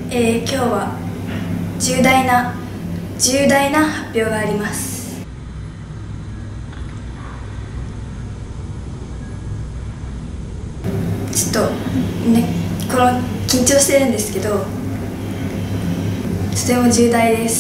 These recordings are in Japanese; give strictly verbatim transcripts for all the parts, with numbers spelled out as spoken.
えー、今日は重大な重大な発表があります。ちょっとね、この緊張してるんですけど、とても重大です。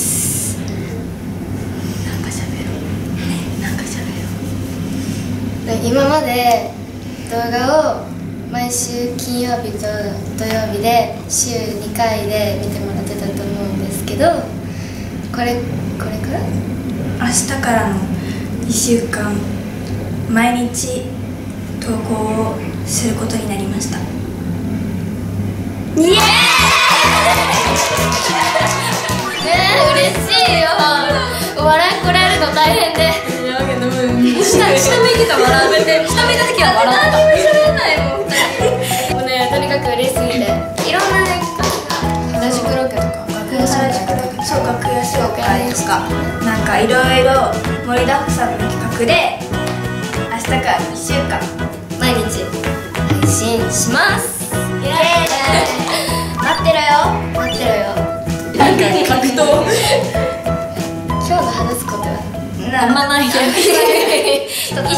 なんか喋ろう、ね、なんか喋ろう。 今まで動画を毎週金曜日と土曜日で週にかいで見てもらってたと思うんですけど、これこれから明日からのいっしゅうかん毎日投稿をすることになりました。イエーイ！ えー、嬉しいよ。お笑いこらえるの大変で。いやけど下下向いてた笑うて下向いた時は笑った。何も喋れないもん。もうね、とにかく嬉しすぎて、いろんなね、原宿ロケとか楽屋紹介とか、 そう楽屋紹介とか、なんかいろいろ盛りだくさんの企画で明日からいっしゅうかん毎日配信します。イエーイ！待ってろよ、待ってろよ。 なんか格闘今日の話すことはあんまないけど一